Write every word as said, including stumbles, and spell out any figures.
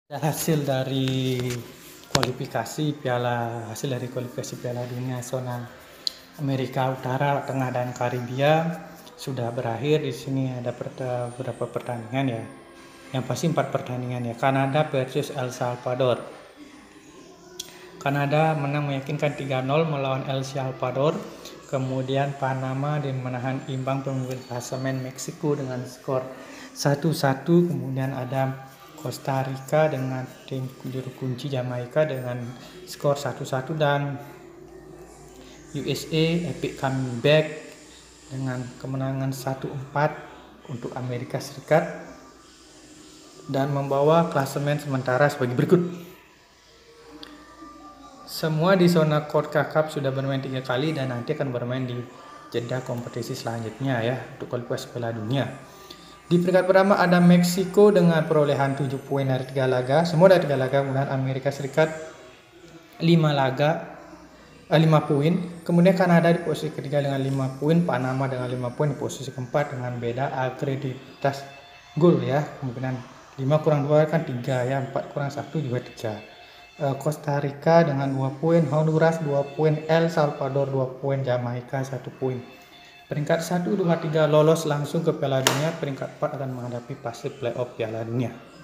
Hasil dari kualifikasi piala hasil dari kualifikasi Piala Dunia zona Amerika Utara, Tengah dan Karibia sudah berakhir. Di sini ada beberapa pertandingan ya. Yang pasti empat pertandingan ya. Kanada versus El Salvador. Kanada menang meyakinkan tiga nol melawan El Salvador. Kemudian Panama dan menahan imbang pemimpin klasemen Meksiko dengan skor satu satu. Kemudian ada Costa Rica dengan tim juru kunci Jamaika dengan skor satu satu, dan U S A epic comeback dengan kemenangan satu empat untuk Amerika Serikat dan membawa klasemen sementara sebagai berikut. Semua di zona CONCACAF sudah bermain tiga kali dan nanti akan bermain di jeda kompetisi selanjutnya ya untuk kualifikasi Piala Dunia. Di peringkat pertama ada Meksiko dengan perolehan tujuh poin dari tiga laga. Semua dari tiga laga. Kemudian Amerika Serikat lima laga, eh, lima poin. Kemudian Kanada di posisi ketiga dengan lima poin. Panama dengan lima poin di posisi keempat dengan beda akreditas gol ya. Kemungkinan lima kurang dua kan tiga ya. empat kurang satu juga tiga. Eh, Costa Rica dengan dua poin. Honduras dua poin. El Salvador dua poin. Jamaika satu poin. Peringkat satu, dua, tiga lolos langsung ke Piala Dunia. Peringkat empat akan menghadapi fase playoff Piala Dunia.